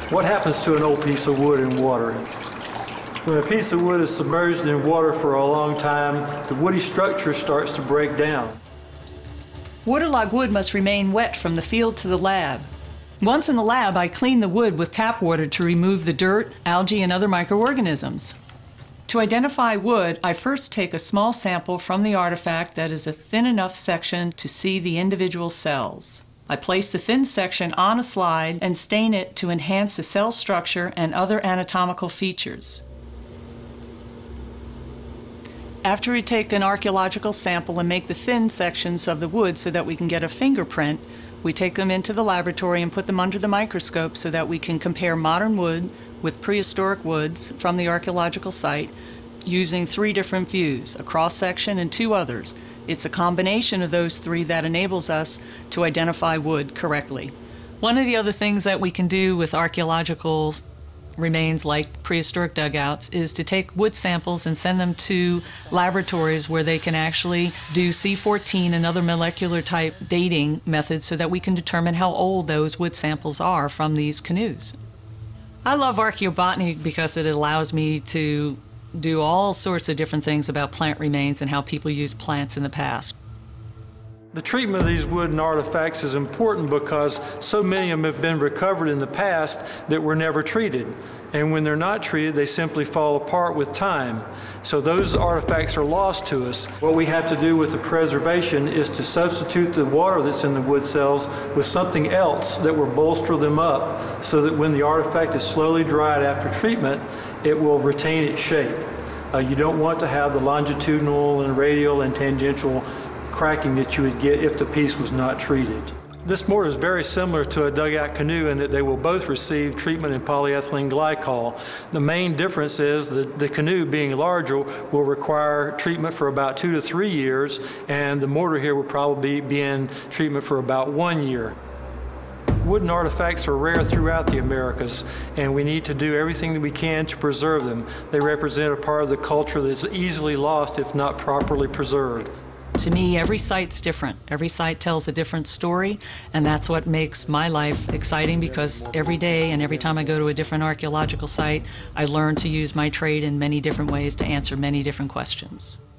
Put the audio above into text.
What happens to an old piece of wood in water? When a piece of wood is submerged in water for a long time, the woody structure starts to break down. Waterlogged wood must remain wet from the field to the lab. Once in the lab, I clean the wood with tap water to remove the dirt, algae, and other microorganisms. To identify wood, I first take a small sample from the artifact that is a thin enough section to see the individual cells. I place the thin section on a slide and stain it to enhance the cell structure and other anatomical features. After we take an archaeological sample and make the thin sections of the wood so that we can get a fingerprint, we take them into the laboratory and put them under the microscope so that we can compare modern wood with prehistoric woods from the archaeological site using 3 different views, a cross-section and 2 others. It's a combination of those 3 that enables us to identify wood correctly. One of the other things that we can do with archaeological remains like prehistoric dugouts is to take wood samples and send them to laboratories where they can actually do C14 and other molecular type dating methods so that we can determine how old those wood samples are from these canoes. I love archaeobotany because it allows me to do all sorts of different things about plant remains and how people use plants in the past. The treatment of these wooden artifacts is important because so many of them have been recovered in the past that were never treated. And when they're not treated, they simply fall apart with time. So those artifacts are lost to us. What we have to do with the preservation is to substitute the water that's in the wood cells with something else that will bolster them up so that when the artifact is slowly dried after treatment, it will retain its shape. You don't want to have the longitudinal and radial and tangential cracking that you would get if the piece was not treated. This mortar is very similar to a dugout canoe in that they will both receive treatment in polyethylene glycol. The main difference is that the canoe, being larger, will require treatment for about 2 to 3 years, and the mortar here will probably be in treatment for about 1 year. Wooden artifacts are rare throughout the Americas, and we need to do everything that we can to preserve them. They represent a part of the culture that's easily lost if not properly preserved. To me, every site's different. Every site tells a different story, and that's what makes my life exciting, because every day and every time I go to a different archaeological site, I learn to use my trade in many different ways to answer many different questions.